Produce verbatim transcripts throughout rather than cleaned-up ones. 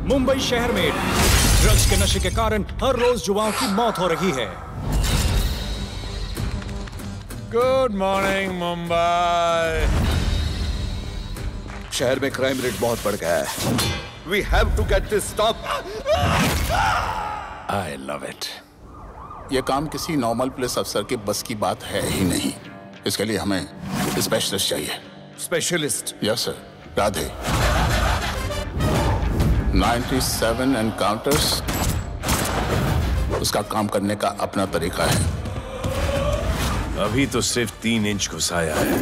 मुंबई शहर में ड्रग्स के नशे के कारण हर रोज युवाओं की मौत हो रही है। Good morning Mumbai. शहर में क्राइम रेट बहुत बढ़ गया है। We have to get this stop. I love it. ये काम किसी नॉर्मल पुलिस अफसर के बस की बात है ही नहीं। इसके लिए हमें स्पेशलिस्ट चाहिए। स्पेशलिस्ट? Yes sir. राधे सत्तानवे एनकाउंटर्स, उसका काम करने का अपना तरीका है। अभी तो सिर्फ तीन इंच घुसाया है।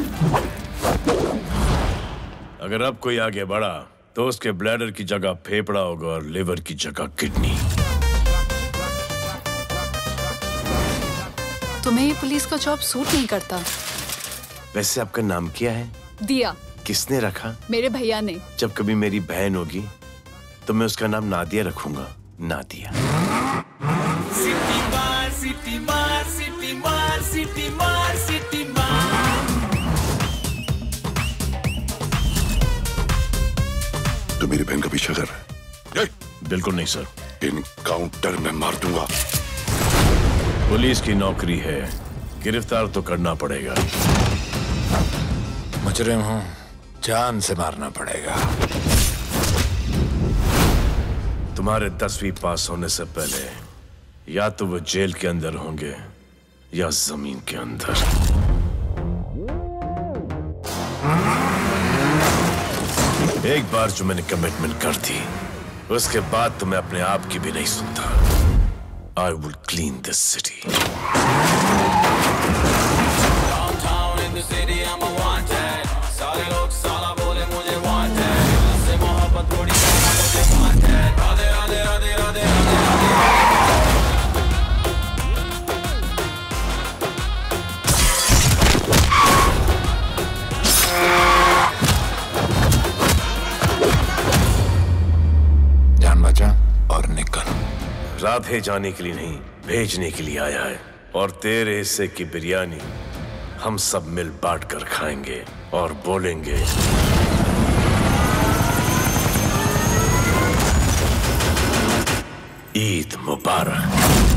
अगर अब कोई आगे बढ़ा तो उसके ब्लैडर की जगह फेफड़ा होगा और लिवर की जगह किडनी। तुम्हें ये पुलिस का जॉब सूट नहीं करता। वैसे आपका नाम क्या है? दिया। किसने रखा? मेरे भैया ने। जब कभी मेरी बहन होगी तो मैं उसका नाम नादिया रखूंगा। नादिया। सिटी मार, सिटी मार, सिटी मार, सिटी मार, सिटी मार। तो मेरी बहन का पीछा कर रहा है? बिल्कुल नहीं सर। इनकाउंटर में मार दूंगा। पुलिस की नौकरी है, गिरफ्तार तो करना पड़ेगा। मुजरिम हूं, जान से मारना पड़ेगा। तुम्हारे दसवीं पास होने से पहले या तो वो जेल के अंदर होंगे या जमीन के अंदर। एक बार जो मैंने कमिटमेंट कर दी, उसके बाद तो मैं अपने आप की भी नहीं सुनता। I will clean this city. Downtown in the city, I'm a wanted. सारे लोग साला बोले मुझे wanted. से मोहब्बत थोड़ी करना मुझे wanted. राधे राधे राधे राधे राधे राधे। जान बचा और निकल। राधे जाने के लिए नहीं, भेजने के लिए आया है। और तेरे हिस्से की बिरयानी हम सब मिल बांट कर खाएंगे और बोलेंगे ईद मुबारक।